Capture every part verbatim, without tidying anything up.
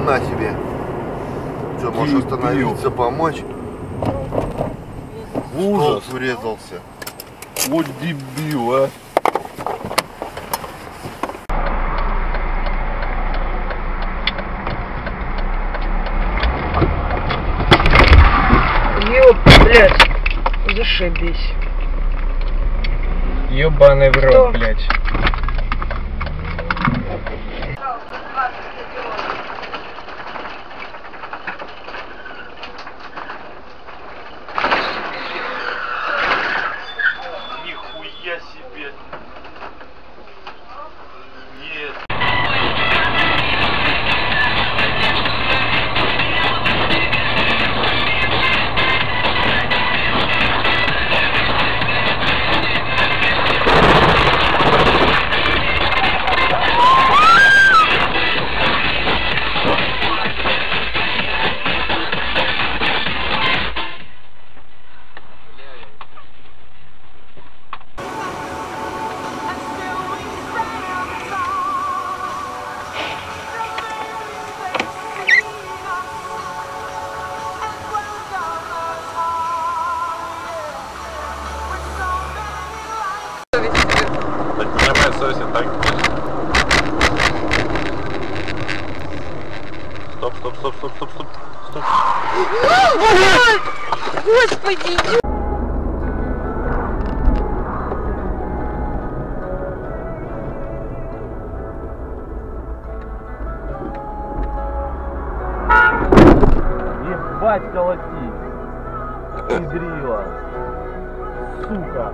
На тебе. Что, можешь остановиться, помочь? Ужас. Столб врезался. Вот дебил, а. Ёп, блядь, зашибись. Ёбаный в рот, блядь. Нихуя себе. Нет. Стоп, стоп, стоп, стоп, стоп, стоп, стоп. Господи! Ебать колотить. Издрила. Сука.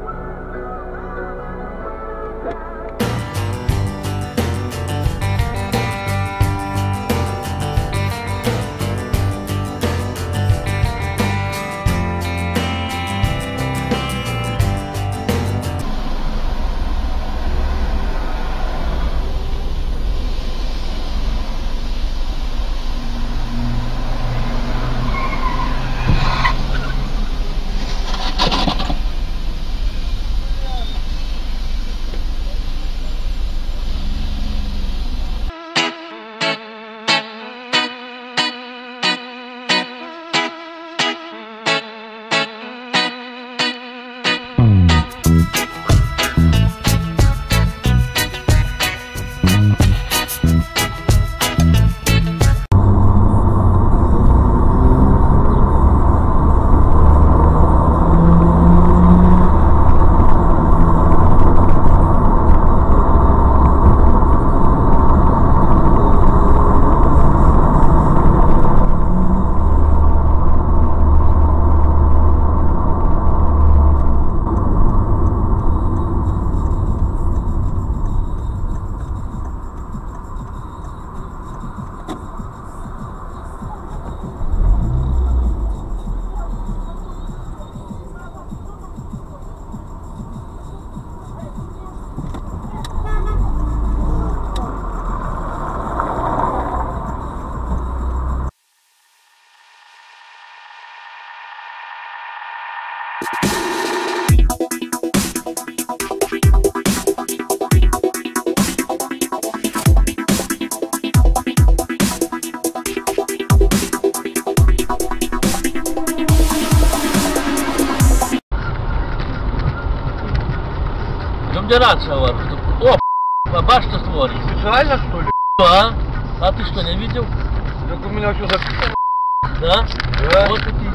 Рация, ладно. О, башня створит. Специально, что ли? Да. А ты что, не видел? Так у меня все записано. Да? Да. Вот такие